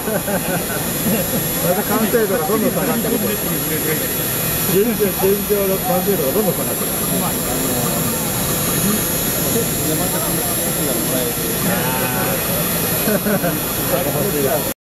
た完成度がどんどん下がってくる。現状の完成度がどんどん下がってくる。山田君のがもらえる。